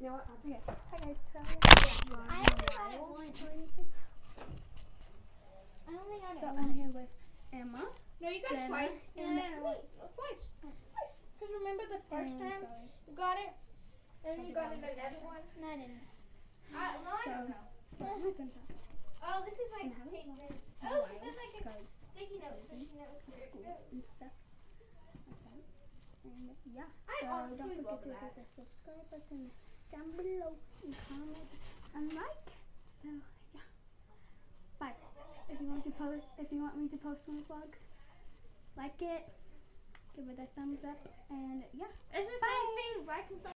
know what? I'll do it. Hi guys. So, I only got it once. I only got it so once. I'm here with Emma. No, you got it Jenna, twice. and Twice. Because remember the first time you got it? And then you got it another one? No, I didn't. I don't know. Oh, this is like tape. Oh, she put like a sticky note. So she knows school and stuff. Okay. And yeah. I So honestly don't love forget to that. hit the subscribe button down below and comment and like. So yeah. Bye. If you want me to post more vlogs, like it, give it a thumbs up, and yeah. It's the same thing. Like and